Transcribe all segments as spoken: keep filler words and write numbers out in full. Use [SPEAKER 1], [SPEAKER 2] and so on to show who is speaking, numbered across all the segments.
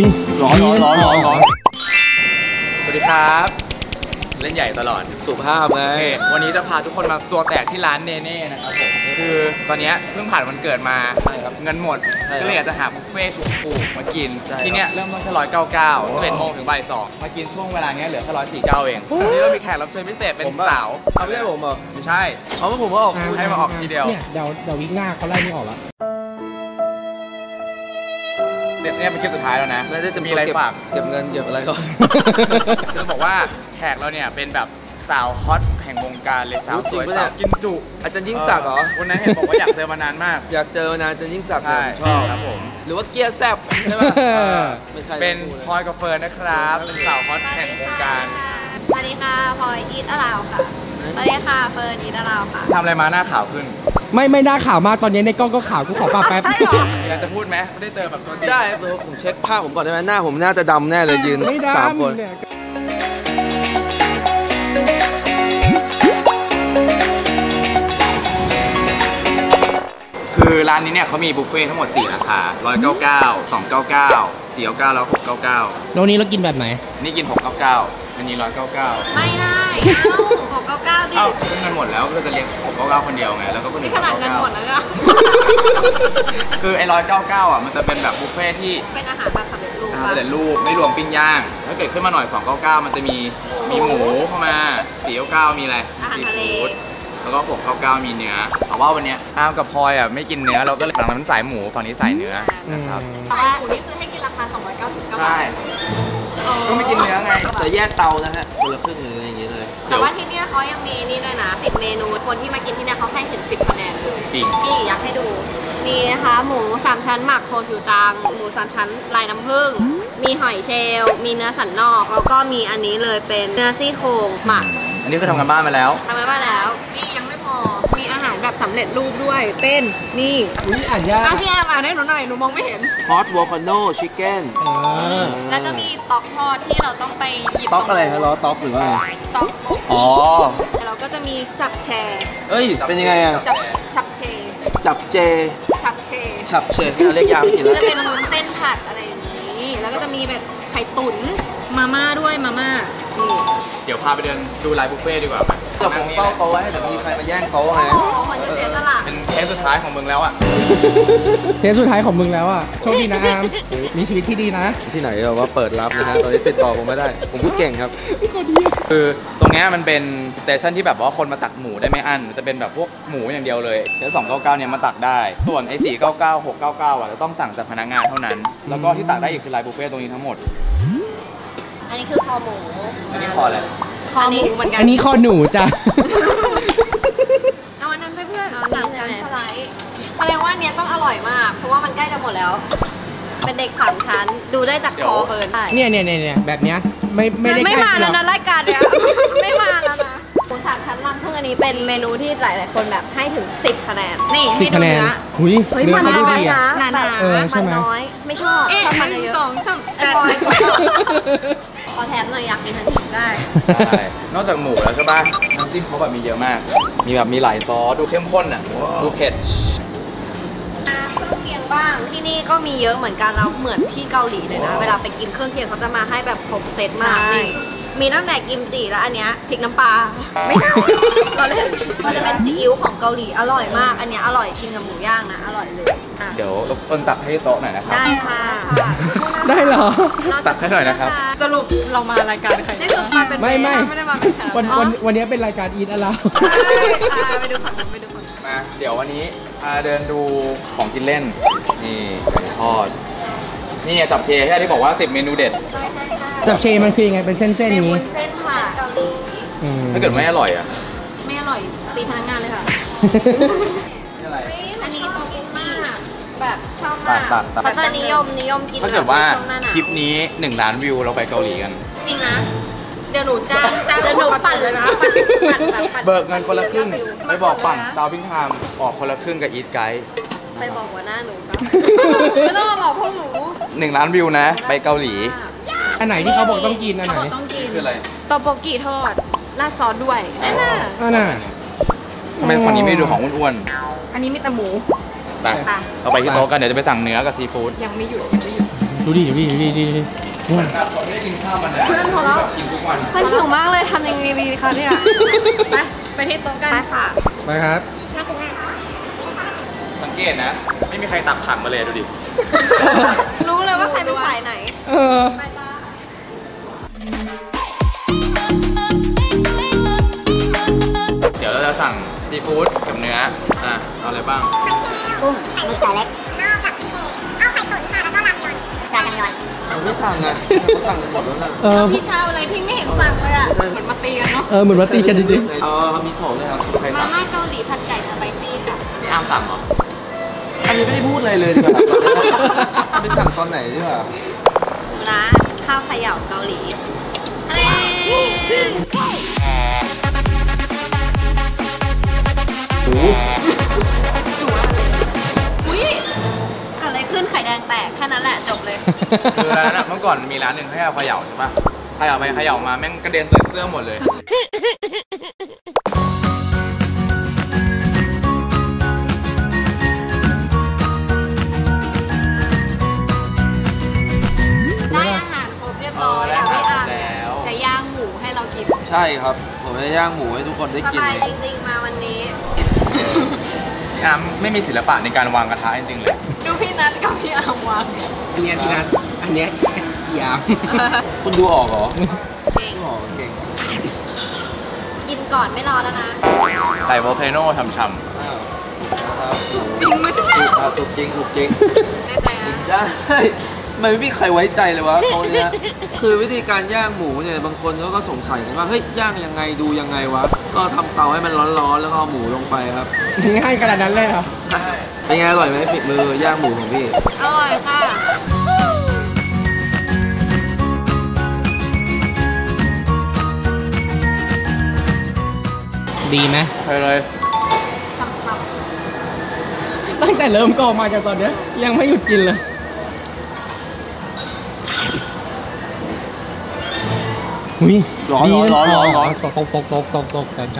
[SPEAKER 1] ร้อนร้อนร้อนร้อนร้อน
[SPEAKER 2] สวัสดีครับเล่นใหญ่ตลอด
[SPEAKER 1] สุภาพไง
[SPEAKER 2] วันนี้จะพาทุกคนมาตัวแตกที่ร้านเนเน่นะครับผมคือตอนนี้เพิ่งผ่านวันเกิดมาเงินหมดก็เลยอยากจะหาบุฟเฟ่ถูกๆมากินที่เนี้ยเริ่มต้นแค่ร้อยเก้าเก้าสิบเอ็ดโมงถึงบ่ายสองมากินช่วงเวลานี้เหลือแค่ร้อยสี่เก้าเองวันนี้เรามีแขกรับเชิญพิเศษเป็นสาว
[SPEAKER 1] ไม่ใช่ผมเหรอ
[SPEAKER 2] ไม่ใช่
[SPEAKER 1] เอาว่าผมว่าออก
[SPEAKER 2] ให้มาออกทีเดียว
[SPEAKER 3] เนี่ยเดี๋ยวเดี๋ยววิกหน้าเขาไล่นี่ออกแล้ว
[SPEAKER 2] เนี่ยเป็นคลิปสุดท้ายแล้วนะ
[SPEAKER 1] แล้วจะ
[SPEAKER 2] มีอะไรฝาก
[SPEAKER 1] เก็บเงินเก็บอะไรก่อน
[SPEAKER 2] จะบอกว่าแขกเราเนี่ยเป็นแบบสาวฮอตแห่งวงการเลยสาวสวยสาวกินจุ
[SPEAKER 1] อาจารย์ยิ่งศักดิ์เหรอ
[SPEAKER 2] วันนั้นเห็นบอกว่าอยากเจอมานานมาก
[SPEAKER 1] อยากเจอมานานอาจารย์ยิ่งศักดิ์
[SPEAKER 2] ชอบครับผม
[SPEAKER 1] หรือว่าเกียร์แซบใช่ไหม
[SPEAKER 2] ไม่ใช่เป็นพลอยกับเฟิร์นนะครับเป็นสาวฮอตแห่งวงการ
[SPEAKER 4] สวัสดีค่ะพลอยอีทอลาวค่ะสวัสดีค่ะเฟิร์นอีทอลาวค่ะ
[SPEAKER 2] ทำอะไรมาหน้าขาวขึ้น
[SPEAKER 3] ไม่ไม่หน้าขาวมากตอนนี้ในกล้องก็ขาวกูขอปากแป๊บ
[SPEAKER 2] อยากจะพูดไหมไม่ได้เจอแบบตัวจริง
[SPEAKER 1] ได้ผมเช็คภาพผมก่อนได้ไหมหน้าผมน่าจะดำแน่เลยยืนสามคน
[SPEAKER 2] คือร้านนี้เนี่ยเขามีบุฟเฟ่ทั้งหมดสี่ราคาหนึ่งร้อยเก้าสิบเก้า สองร้อยเก้าสิบเก้า สี่ร้อยเก้าสิบเก้าแล้วหกร้อยเก้าสิบเก้า
[SPEAKER 3] แล้วนี้เรากินแบบไหน
[SPEAKER 2] นี่กินหกร้อยเก้าสิบเก้าอันนี้หนึ่งร้อยเก้าสิบเก้า
[SPEAKER 4] ไม่ได้หกร้อยเก้าสิบเก้าดิ
[SPEAKER 2] เอ้าเงินหมดแล้วก็จะเลี้ยงหกร้อยเก้าสิบเก้าคนเดียวไงแล้วก็คนอื่น
[SPEAKER 4] ขนาดเงินหมดแล้วเนี่ย
[SPEAKER 2] คือไอ้หนึ่งร้อยเก้าสิบเก้าอ่ะมันจะเป็นแบบบุฟเฟ่ที่
[SPEAKER 4] เป็นอาหารแบบสำเร็จรูป
[SPEAKER 2] สำเร็จรูปไม่รวมปิ้งย่างถ้าเกิดขึ้นมาหน่อยสองร้อยเก้าสิบเก้ามันจะมีมีหมูเข้ามาสี่ร้อยเก้าสิบเก้ามีอะไร
[SPEAKER 4] ซีฟู้ด
[SPEAKER 2] แล้วก็หกร้อยเก้าสิบเก้ามีเนื้อแต่ว่าวันนี้อ้ามกับพลอยอ่ะไม่กินเนื้อเราก็เลยฝั่งนั้นสายหมูฝั่งนี้สายเนื้อนะครับ
[SPEAKER 4] แต่ว่าหมูนี่คือให้กินราคาสองร้อยเก้าสิบเก้าบาท
[SPEAKER 2] ใช่ก็ไม่กินเนื้อไง
[SPEAKER 1] แต่แยกเตานะฮะคนละครึ่งหรืออะไรอย่างเงี้ยเลย
[SPEAKER 4] แต่ว่าที่นี่เขายังมีนี่ด้วยนะสิบเมนูคนที่มากินที่นี่เขาให้ถึงสิบคะแนนเลย
[SPEAKER 2] จริง
[SPEAKER 4] นี่อยากให้ดูมีนะคะหมูสามชั้นหมักโคชูจังหมูสามชั้นลายน้ำผึ้งมีหอยเชลล์มีเนื้อสันนอกแล้วก็มีอันนี้เลยเป็นเนื้อซี่โครงหมัก
[SPEAKER 2] อันนี้คือทำกันบ้านมาแล้ว
[SPEAKER 4] ทำกันบ้านแล้วนี่ยังไม่พอมีอาหารแบบสำเร็จรูปด้วยเป็นนี่
[SPEAKER 3] อุ้ยอ่านยาก
[SPEAKER 4] พี่แอมอ่านให้หนูหน่อยหนูมองไม่เห็น
[SPEAKER 1] Hot Volcano Chicken
[SPEAKER 4] แล้วก็มีต๊อกทอดที่เราต้องไปหยิบ
[SPEAKER 1] ต๊อกอะไรฮะล้อต๊อกหรือว่า
[SPEAKER 4] ต๊อก
[SPEAKER 2] อ๋อ
[SPEAKER 4] เราก็จะมีจับแชร์
[SPEAKER 1] เอ้ยเป็นยังไงอ่ะ
[SPEAKER 4] จับจับเช
[SPEAKER 1] จับเจ
[SPEAKER 4] จับเช
[SPEAKER 1] จับเชเราเรียกยาวกินแล้ว
[SPEAKER 4] จะเป็นวุ้นเส้นผัดอะไรอย่างนี้แล้วก็จะมีแบบไข่ตุ๋นมาม่าด้วยมาม่านี่
[SPEAKER 2] เดี๋ยวพาไปเดินดูไลน์บุฟเฟ่ดีกว่า
[SPEAKER 1] เดี๋ยวผมเฝ้าโต๊ะไว้ให้เดี๋ยวมีใครมาแย่งโต๊ะไง
[SPEAKER 4] โอ้โหคนจะเสียสละ
[SPEAKER 2] เป็นเทสสุดท้ายของมึงแล้วอ่ะ
[SPEAKER 3] เทสสุดท้ายของมึงแล้วอ่ะโชคดีนะอามมีชีวิตที่ดีนะ
[SPEAKER 1] ที่ไหนเราว่าเปิดรับนะฮะตอนนี้ติดต่อผมไม่ได้ผมพูดเก่งครับ
[SPEAKER 2] คือตรงนี้มันเป็นสเตชันที่แบบว่าคนมาตักหมูได้ไม่อั้นจะเป็นแบบพวกหมูอย่างเดียวเลยแค่สองเก้าเก้าเนี่ยมาตักได้ส่วนไอ้สี่เก้าเก้าหกเก้าเก้าอ่ะจะต้องสั่งจากพนักงานเท่านั้นแล้วก็ที่ตักได้อีกคือไลน์บุฟเฟ่ตรงนี้ทั้งหมด
[SPEAKER 4] อันนี้คือคอหมู
[SPEAKER 2] อันนี้คออะไร
[SPEAKER 4] คอหมูเหมือนกัน
[SPEAKER 3] อันนี้คอหนูจ้ะ
[SPEAKER 4] เอาอันนั้นไปเพื่อนสามชั้นสไลด์แสดงว่าอันนี้ต้องอร่อยมากเพราะว่ามันใกล้จะหมดแล้วเป็นเด็กสามชั้นดูได้จากคอเฟิร์น
[SPEAKER 3] เนี่ยเนี่ยเนี่ยแบบเนี้ยไม่ไม่ได้
[SPEAKER 4] ไม่มาแล้วนะรายการเนี้ยไม่มาแล้วนะหมูสามชั้นรังพึ่งอันนี้เป็นเมนูที่หลายๆคนแบบให้ถึงสิบคะแนนนี่ให้ดูเนื้อ
[SPEAKER 3] หุยเนื้อเขาดูดี
[SPEAKER 4] อ่ะหนาๆมันน้อยไม่ชอบชอบมันเยอะสองสามไอ้บอยขอแถมหน่อยอยากกินทันทีได้
[SPEAKER 2] นอกจากหมูแล้วใช่ป่ะน้ำจิ้มเขาแบบมีเยอะมากมีแบบมีหลายซอสดูเข้มข้นอ่ะดูเผ็ด
[SPEAKER 4] เครื่องเคียงบ้างที่นี่ก็มีเยอะเหมือนกันเราเหมือนที่เกาหลีเลยนะเวลาไปกินเครื่องเคียงเขาจะมาให้แบบครบเซตมากนี่มีตั้งแต่กิมจิแล้วอันเนี้ยพริกน้ำปลาไม่ใช่เราเล่นมันจะเป็นซีอิ๊วของเกาหลีอร่อยมากอันเนี้ยอร่อยกินกับหมูย่างนะอร่อยเลย
[SPEAKER 2] เดี๋ยวรบกวนตักให้โต๊ะหน่อยนะครับ
[SPEAKER 4] ได้ค่ะ
[SPEAKER 3] ได้เหรอ
[SPEAKER 2] ตักให้หน่อยนะครับ
[SPEAKER 4] สรุปเรามารายการใครนี่คือมาเป็น
[SPEAKER 3] ไม่ไม่
[SPEAKER 4] ไม่ได้มาเป็นแขก
[SPEAKER 3] วันวันวันนี้เป็นรายการอีทอะไร
[SPEAKER 4] ไปดูฝั่งนู้นไปดูฝั่งนู้น
[SPEAKER 2] มาเดี๋ยววันนี้พาเดินดูของกินเล่นนี่ไก่ทอดนี่จับเชใช่ที่บอกว่าสิบเมนูเด็ด
[SPEAKER 4] ใช่ใช่ใช่
[SPEAKER 3] จับเชมันคือยังไงเป็นเส้นๆนี้
[SPEAKER 4] เส้นผ่าเกาหลี
[SPEAKER 2] ถ้าเกิดไม่อร่อยอ่ะ
[SPEAKER 4] ไม่อร่อยตีพนักงานเลยค่ะ
[SPEAKER 2] นี่อะไร
[SPEAKER 4] อันนี้ต้องกินมากแบบชอบมากเขาจะนิยมนิยมกิน
[SPEAKER 2] ถ้าเกิดว่าคลิปนี้หนึ่งล้านวิวเราไปเกาหลีกัน
[SPEAKER 4] จริงนะเดี๋ยวหนูจ้างจ้างหนูปั่นเลยนะ
[SPEAKER 2] เบิกเงินคนละครึ่งไปบอกปั่นดาวพิงไทม์ออกคนละครึ่งกับอีทไกด์
[SPEAKER 4] ไปบอกหัวหน้าหนูครับไม่ต้องมาบอกพวกหนู
[SPEAKER 2] หนึ่งล้านวิวนะไปเกาหลี
[SPEAKER 3] อันไหนที่เขาบอกต้องกินอันไหน
[SPEAKER 4] ต้องกิน
[SPEAKER 2] คืออะไร
[SPEAKER 4] โตโปกิทอดราดซอสด้วยนั่นน่ะ
[SPEAKER 3] นั่นน่ะ
[SPEAKER 2] ทำไมฝั่งนี้ไม่ดูของอ้วน
[SPEAKER 4] ๆอันนี้มีแต่หมู
[SPEAKER 2] ไปเราไปที่โต๊ะกันเดี๋ยวจะไปสั่งเนื้อกับซีฟู้ด
[SPEAKER 4] ยังไม่หยุดยังไม่หยุด
[SPEAKER 3] ดูดิดูดิดูดิดูดินู่น
[SPEAKER 2] แบบผมไม่ได้กินข้าวมันเลย
[SPEAKER 4] เพื่อนของเรา
[SPEAKER 2] กินทุกวัน
[SPEAKER 4] มันหิวมากเลยทำยังไงดีคะเนี่ย ไปไปที่โต๊ะกันไปค่ะ
[SPEAKER 3] ไปครับ
[SPEAKER 2] สังเกตนะ ไม่มีใครตักผักมาเลยดูดิ
[SPEAKER 4] รู้เลยว่าใครเป็นฝ่ายไหน
[SPEAKER 3] เออ
[SPEAKER 4] ไปจ้า
[SPEAKER 2] เดี๋ยวเราจะสั่งซีฟู้ดกับเนื้อ อ่ะ เอาอะไรบ้าง
[SPEAKER 5] กุ้งไข่หมึกสายเล็ก นอกจากซี่โครงเอาไข่ตุ๋นค่ะ แล้วก็รามยอนจานรามยอน
[SPEAKER 1] เอาไม่สั่งอ่ะเขาสั่งกันหมดแล้วนะ
[SPEAKER 3] เออ
[SPEAKER 4] พี่เช้าอะไรพี่ไม่เห็นสั่งเลยอ่ะ เหมือนมาตีกันเนาะ
[SPEAKER 3] เออเหมือนว่าตีกันจริง
[SPEAKER 1] อ๋อมีสองเลยครับใคร
[SPEAKER 4] มา
[SPEAKER 1] สั่ง
[SPEAKER 4] ม่าเกาหลีผัดไก่สไปซี่ค่ะ
[SPEAKER 2] พี่อาร์มสั่งเหรอ
[SPEAKER 1] อันนี้ไม่ได้พูดอะไรเลยดีกว่าครับไปสั่งตอนไหนดีกว่า
[SPEAKER 4] ดูนะข้าวเขย่าเกาหลีอะไรอุ้ยเกิดอะไรขึ้นไข่แดงแตกแค่นั้นแหละจบเลย
[SPEAKER 2] คือร้านนั้นอะเมื่อก่อนมีร้านหนึ่งให้เอาเขย่าใช่ปะเขย่าไปเขย่ามาแม่งกระเด็นเต็มเครื่องหมดเลย
[SPEAKER 4] ได้อาหารครบเรียบร้อยแล้วพี่อาร์ม
[SPEAKER 2] แล้ว
[SPEAKER 4] จะย่างหมูให้เรากิน
[SPEAKER 1] ใช่ครับ ผมจะย่างหมูให้ทุกคนได้
[SPEAKER 4] ส
[SPEAKER 1] กิน
[SPEAKER 4] บาย
[SPEAKER 1] เลย
[SPEAKER 4] จริงๆมาวันนี้
[SPEAKER 2] พี่อาร์มไม่มีศิลปะในการวางกระทะจริงๆเลย
[SPEAKER 4] ดูพี่นัทกับพี่อาร์มวาง
[SPEAKER 3] ๆอันเนี้ยพี่นัทอันเนี้ยยาม
[SPEAKER 1] คุณดูออกเหรอ
[SPEAKER 4] เก่ง
[SPEAKER 1] ดูออกเก่ง
[SPEAKER 4] กินก่อนไม่รอแล้วนะ
[SPEAKER 2] ไก่โวลเคโน่ช่ำ
[SPEAKER 1] อ้าวนะครับ
[SPEAKER 4] จริงไหม
[SPEAKER 1] ถูกครับถูกจริงถูกจริง
[SPEAKER 4] แน่ใจนะ
[SPEAKER 1] ได้มันไม่มีใครไว้ใจเลยวะเขาเนี้ยคือวิธีการย่างหมูเนี่ยบางคนเขาก็สงสัยกันว่าเฮ้ยย่างยังไงดูยังไงวะก็ทำเตาให้มันร้อนๆแล้วก็เอาหมูลงไปครับ
[SPEAKER 3] ง่ายขนาดนั้นเลยเหรอ
[SPEAKER 1] เป็นไงอร่อยไหมฝีมือย่างหมูของพี่
[SPEAKER 4] อร่อยค่ะ
[SPEAKER 3] ดีไหม
[SPEAKER 2] ๆไปเลย
[SPEAKER 4] สับ
[SPEAKER 3] ตั้งแต่เริ่มก่อมาจนตอนเนี้ยยังไม่หยุดกินเลยอุ้ย
[SPEAKER 1] ร้อนร้อนร้อนร้อนร้อน
[SPEAKER 3] ตกตกตกตกตกตกใจใจ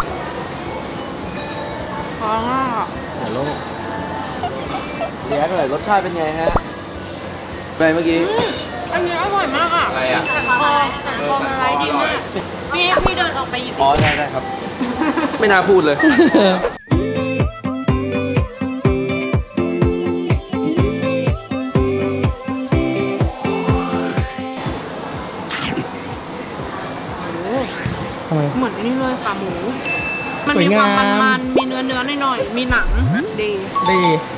[SPEAKER 4] ๆร้อนมาก
[SPEAKER 1] ฮัลโหลเดี๋ยวเลยรสชาติเป็นไงฮะไปเมื่อกี้
[SPEAKER 4] อันนี้อร่อยมากอ่ะ
[SPEAKER 2] อะไรอ่ะ
[SPEAKER 4] สันคอสันคอมันไรดีมากพี่พี่เดินออกไปหยิบ
[SPEAKER 1] อ๋อได้ได้ครับ ไม่น่าพูดเลย
[SPEAKER 3] ทำไม
[SPEAKER 6] เหมือนไอ้นี่เลยค่ะหมู มัน
[SPEAKER 3] สวย
[SPEAKER 6] มีความ
[SPEAKER 3] งาม
[SPEAKER 6] มันๆ มีเนื้อเนื้อๆหน่อยๆ มีหนังดี
[SPEAKER 3] ดี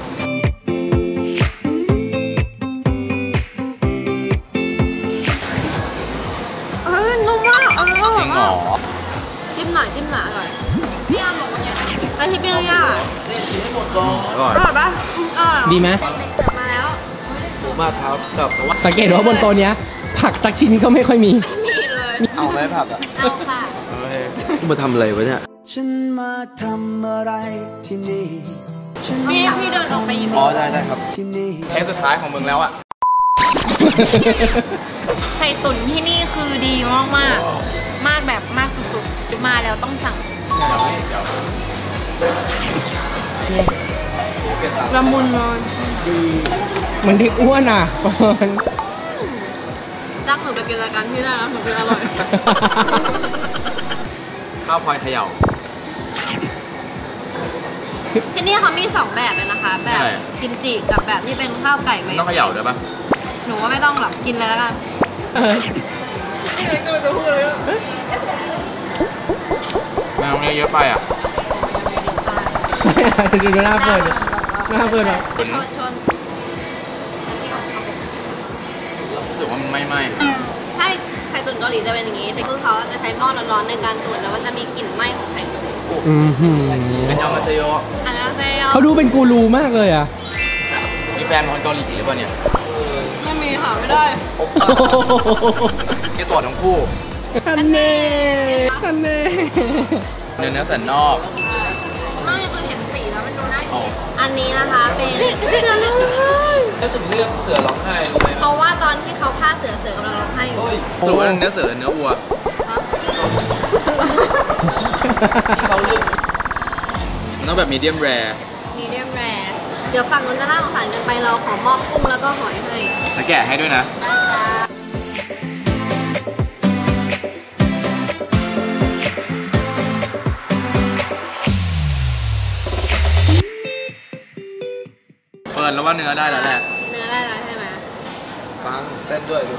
[SPEAKER 4] เอ้ยนุ่มมากเอออร่
[SPEAKER 2] จ
[SPEAKER 4] อ
[SPEAKER 2] ริ
[SPEAKER 4] ย
[SPEAKER 2] งเหร
[SPEAKER 4] มาก
[SPEAKER 2] อ
[SPEAKER 4] จิ้มหน่อยจิ้มหน่อยอร่อยพี่อาร์มบอกว่าไงแล้วที่ปิ้งย่างอ่ะ
[SPEAKER 2] อร่อย
[SPEAKER 4] อร่อยปะอร่อย
[SPEAKER 3] ดีไหม
[SPEAKER 4] เด็กๆเสิร์ฟมาแล้ว
[SPEAKER 1] หมูมากครับกับว่า
[SPEAKER 3] สังเกตว่าบนโต๊ะเนี้ย ผักสักชิ้นก็ไม่ค่อยมี
[SPEAKER 4] ไม่มีเลย
[SPEAKER 1] เอาไหมผักอ่ะ
[SPEAKER 4] เอาค่ะ
[SPEAKER 2] เฮ้ย
[SPEAKER 1] มาทำอะไรวะเนี่ย
[SPEAKER 7] ฉันมาทำอะไรที่นี่ ฉัน
[SPEAKER 6] พี่พี่เดินออกไปหยิบ
[SPEAKER 1] อ๋อได้ได้ครับ
[SPEAKER 7] ที่นี่
[SPEAKER 2] เทปสุดท้ายของมึงแล้วอ่ะ
[SPEAKER 6] ไข่ตุ๋นที่นี่คือดีมากมากๆมากแบบมากสุดๆ มาแล้วต้องสั่ง
[SPEAKER 2] เดี๋ยวนี้เดี๋ยว
[SPEAKER 6] ละมุนเลย
[SPEAKER 3] เหมือนที่อ้วนอ่ะ
[SPEAKER 6] จ้างหนูไปกินรายการที่ได้แล้วหนูกินอร่อย
[SPEAKER 2] ข้าวพลอยเขย่า
[SPEAKER 4] ที่นี่เขามีสองแบบเลยนะคะ แบบ
[SPEAKER 2] ใช่
[SPEAKER 4] กิมจิกับแบบที่เป็นข้าวไก่
[SPEAKER 2] มัน
[SPEAKER 4] ไม่
[SPEAKER 2] ต้องเขย่าด้วยปะ
[SPEAKER 4] หนูว่าไม่ต้องหรอกกินเลยแล้วกัน
[SPEAKER 3] เออ
[SPEAKER 2] แมวเนี่ยเยอะไปอ่ะ
[SPEAKER 3] ใช่อ่ะดูหน้าเปิดดิหน้าเปิดอ่ะ
[SPEAKER 2] ตุ๋น
[SPEAKER 4] ชนชน
[SPEAKER 2] รู้สึกว่ามันไม่ไหม้
[SPEAKER 4] ใช่ไข่ตุ๋นเกาหลีจะเป็นอย่างนี้แต่คือเขาจะใช้หม้อร้อนๆในการตุ๋นแล้วมันจะมีกลิ่นไหม้ของไข่ตุ๋น
[SPEAKER 3] อืมหื
[SPEAKER 2] เป็นยองมาเซโย
[SPEAKER 4] อันนั้นเซล
[SPEAKER 3] เขาดูเป็นกูรูมากเลยอ่ะ
[SPEAKER 2] มีแฟนคนเกาหลีหรือเปล่าเนี่ย
[SPEAKER 4] ไม่มีค่ะไม่ได้
[SPEAKER 2] นี่ตัวทั้งคู่
[SPEAKER 3] ทันเน่ทันเน่
[SPEAKER 2] เนื้อเนื้อสันนอก
[SPEAKER 4] ไม่คือเห็นสีแล้วมันดูน่า
[SPEAKER 2] อ๋อ
[SPEAKER 4] กินอันนี้นะคะเป็น
[SPEAKER 1] แล้วถึงเลือกเสือร้องไห้รู้ไหม
[SPEAKER 4] เพราะว่าตอนที่เขาฆ่าเสือเสือกำลังร้องไห้อยู่
[SPEAKER 1] เฮ้ย
[SPEAKER 2] สรุปว่าเนื้อเสือหรือเนื้อวัว
[SPEAKER 1] ที่เขาเลือก
[SPEAKER 2] มันต้องแบบมีเดียมแรร์
[SPEAKER 4] มีเดียมแรร์เดี๋ยวฝั่งนู้นจะน่าสงสารเกินไปเราขอมอบกุ้งแล้วก็หอยให้
[SPEAKER 2] แล้วแกะให้ด้วยนะเปิดแล้วว่าเนื้อได้แล้วแหละ
[SPEAKER 4] เนื้อได้แล้วใช่ไหม
[SPEAKER 1] ฟังเต้นด้วยดู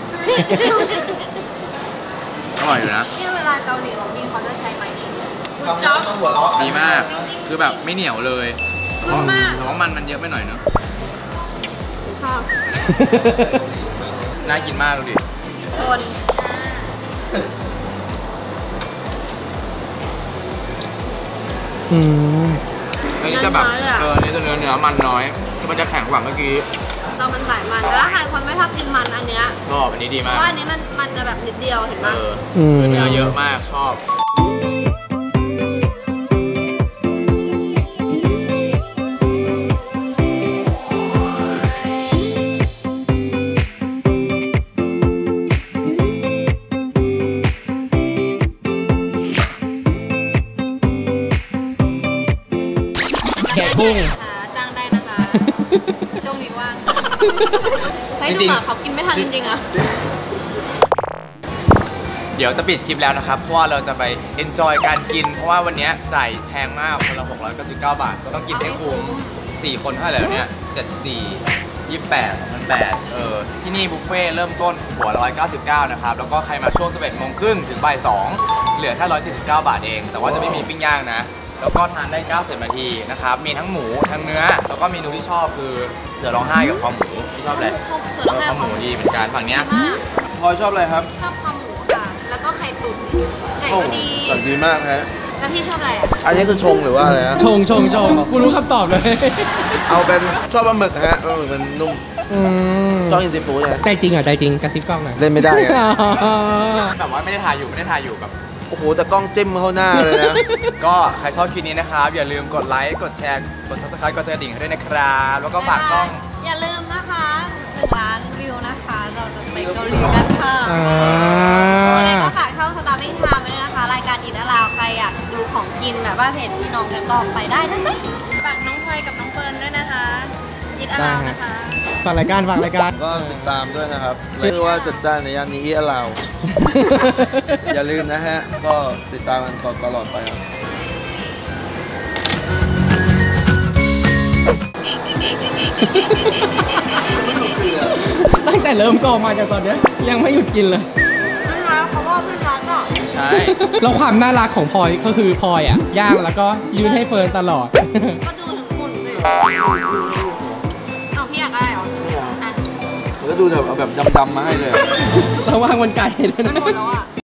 [SPEAKER 2] อร่อยอยู่นะ
[SPEAKER 6] เนี่ยเวลาเกาหลีของนี่เขาจะใช้ไม้นี่
[SPEAKER 1] ทำแล้วต้องหัวเราะ
[SPEAKER 2] ดีมาก คือแบบไม่เหนียวเลย
[SPEAKER 6] ขึ้นมาก
[SPEAKER 2] แต่ว่ามันมันเยอะไปหน่อยเนอะ
[SPEAKER 4] ชอบ
[SPEAKER 2] น่ากินมากดูดิ
[SPEAKER 4] ชน
[SPEAKER 3] อืม
[SPEAKER 2] อันนี้จะแบบเอออันนี้จะเนื้อเนื้อมันน้อยมันจะแข็งกว่าเมื่อกี้
[SPEAKER 4] เรามันสายมันแล้วใครคนไม่ชอบกินมันอันเนี้ย
[SPEAKER 2] ชอบอันนี้ดี
[SPEAKER 4] เพ
[SPEAKER 2] มาก
[SPEAKER 4] ราะว่าอันนี้มันมันจะแบบนิดเดียวเห็น
[SPEAKER 2] เอ
[SPEAKER 4] ปะ
[SPEAKER 2] อ
[SPEAKER 3] อืม
[SPEAKER 2] เนื้อเยอะมากชอบ
[SPEAKER 3] แกะกุ้ง
[SPEAKER 6] ค่ะจ้างได้นะคะช่วงนี้ว่างให้ดูหมาเขากินไม่ทันจริงๆอะ
[SPEAKER 2] เดี๋ยวจะปิดคลิปแล้วนะครับ เพราะว่าเราจะไป enjoy การกิน เพราะว่าวันนี้จ่ายแพงมากคนละหกร้อยเก้าสิบเก้าบาท ก็ต้องกินให้คุ้มสี่คนเท่าไหร่แล้วเนี่ยเจ็ดสี่ ยี่สิบแปด สองพันแปดเออที่นี่บุฟเฟ่ต์เริ่มต้นหัวละหนึ่งร้อยเก้าสิบเก้านะครับ แล้วก็ใครมาช่วงสิบเอ็ดโมงครึ่งถึงบ่ายสองเหลือแค่หนึ่งร้อยสี่สิบเก้าบาทเอง แต่ว่าจะไม่มีปิ้งย่างนะ แล้วก็ทานได้เก้าสิบนาทีนะครับ มีทั้งหมูทั้งเนื้อ แล้วก็เมนูที่ชอบคือเสือร้องไห้กับคอหมูที่ชอบเลย
[SPEAKER 6] เสือร้องไห้
[SPEAKER 2] คอหมูดีเหมือนกันฝั่งเนี้ย
[SPEAKER 6] มาก
[SPEAKER 1] พลอยชอบอะไรครับ
[SPEAKER 6] ชอบคอหมูค่ะ แล้วก็ไข่ตุ๋นไก่
[SPEAKER 1] โอ้
[SPEAKER 6] ก็ดี
[SPEAKER 1] สัดีมากฮะ
[SPEAKER 6] แล้วพี่ชอบอะไรอะ
[SPEAKER 1] อันนี้คือชงหรือว่าอะไรฮะ
[SPEAKER 3] ชงชงชงกูรู้คำตอบเลย
[SPEAKER 1] เอาเป็นชอบปลาหมึกฮะปลาหมึกมันนุ่ม
[SPEAKER 3] อืม
[SPEAKER 1] ชอบกินซีฟู้ดฮะ
[SPEAKER 3] ใจจริงเหรอ่ะใจจริงกระซิบกล้องหน่อย
[SPEAKER 1] เล่นไม่ได้ไง
[SPEAKER 2] แบบว่าไม่ได้ถ่ายอยู่ไม่ได้ถ่ายอยู่แบบ
[SPEAKER 1] โอ้โหแต่กล้องจิ้มเข้าหน้าเลยนะ
[SPEAKER 2] ก็ใครชอบคลิปนี้นะครับ อย่าลืมกดไลค์กดแชร์กด ซับสไครบ์ กดกระดิ่งให้ด้วยนะครับ แล้วก็ฝากช่อง
[SPEAKER 4] อย่าลืมนะคะหนึ่งล้านวิวนะคะ เราจะไปเกาหลีกันค่ะ
[SPEAKER 3] อ่า
[SPEAKER 4] ยังไงก็ฝากช่องสตาร์มิ่งไทม์ไว้ด้วยนะคะ รายการอินอลาวใครอยากดูของกินแบบว่าเห็นพี่น้องกันก็ไปได้นะจ๊ะ
[SPEAKER 6] ฝากน้องพลอยกับน้องเฟิร์นด้วยนะคะยิดอาราวนะคะ
[SPEAKER 3] ฝากรายการฝากรายการ
[SPEAKER 1] ก็ติดตามด้วยนะครับชื่อว่าจัดจ้านในย่านนี้อลาว อย่าลืมนะฮะ ก็ติดตามกันตลอดไปครับ
[SPEAKER 3] ตั้งแต่เริ่มกองมาจนตอนเนี้ยยังไม่หยุดกินเลย
[SPEAKER 4] พี่ร้านเขาก็พี่ร้านอ่ะ
[SPEAKER 2] ใช่
[SPEAKER 3] แล้วความน่ารักของพลอยก็คือพลอยอ่ะย่างแล้วก็ยื่นให้เฟิร์นตลอด
[SPEAKER 4] ก็ดูถึงหุ่นสิ
[SPEAKER 6] เอาพี่อยากได้เหรออ่ะ
[SPEAKER 1] แล้วดูแบบเอาแบบดำๆมาให้เลยอะ
[SPEAKER 3] ระวางบนไก่ด้วย
[SPEAKER 4] มัน
[SPEAKER 3] นะ
[SPEAKER 4] หมดแล้วอ่ะ